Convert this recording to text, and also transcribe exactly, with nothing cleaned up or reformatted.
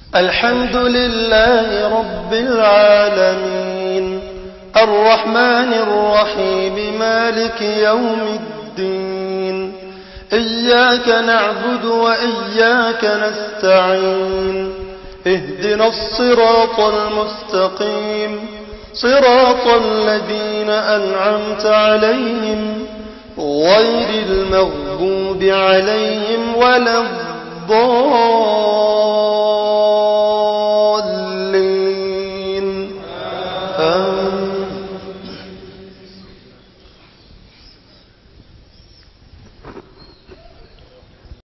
الحمد لله رب العالمين الرحمن الرحيم مالك يوم الدين إياك نعبد وإياك نستعين اهدنا الصراط المستقيم صراط الذين أنعمت عليهم غير المغضوب عليهم ولا الضالين